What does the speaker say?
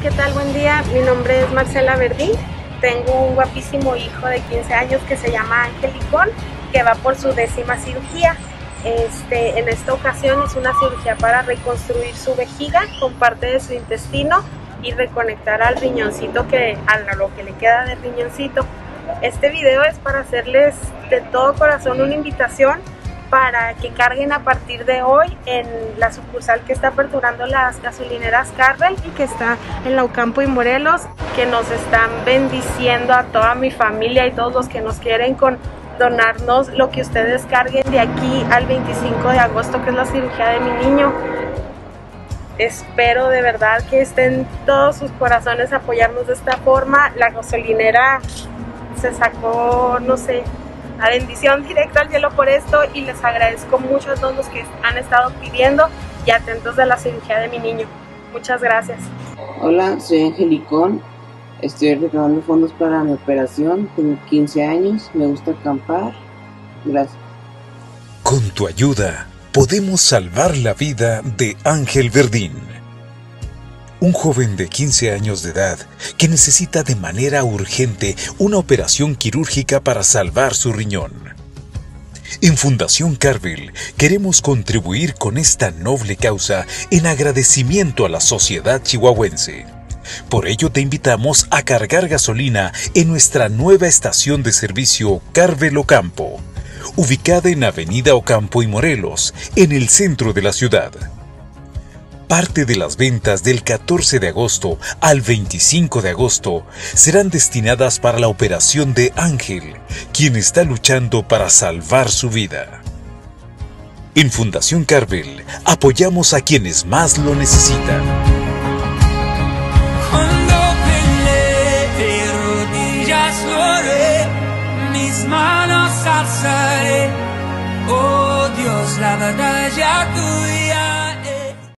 ¿qué tal? Buen día. Mi nombre es Marcela Verdín. Tengo un guapísimo hijo de 15 años que se llama Ángel Icón, que va por su 10ª cirugía. En esta ocasión es una cirugía para reconstruir su vejiga con parte de su intestino y reconectar al riñoncito, a lo que le queda de riñoncito. Este video es para hacerles de todo corazón una invitación para que carguen a partir de hoy en la sucursal que está aperturando las gasolineras Carvel y que está en Laucampo y Morelos, que nos están bendiciendo a toda mi familia y todos los que nos quieren con donarnos lo que ustedes carguen de aquí al 25 de agosto, que es la cirugía de mi niño. Espero de verdad que estén todos sus corazones a apoyarnos de esta forma. La gasolinera se sacó, no sé, la bendición directa al cielo por esto, y les agradezco mucho a todos los que han estado pidiendo y atentos de la cirugía de mi niño. Muchas gracias. Hola, soy Ángel Icón. Estoy recaudando fondos para mi operación. Tengo 15 años, me gusta acampar. Gracias. Con tu ayuda podemos salvar la vida de Ángel Verdín, un joven de 15 años de edad que necesita de manera urgente una operación quirúrgica para salvar su riñón. En Fundación Carvel queremos contribuir con esta noble causa en agradecimiento a la sociedad chihuahuense. Por ello te invitamos a cargar gasolina en nuestra nueva estación de servicio Carvel Ocampo, ubicada en Avenida Ocampo y Morelos, en el centro de la ciudad. Parte de las ventas del 14 de agosto al 25 de agosto serán destinadas para la operación de Ángel, quien está luchando para salvar su vida. En Fundación Carvel apoyamos a quienes más lo necesitan. Cuando peleé de rodillas oré, mis manos alzaré. Oh Dios, la batalla tuya.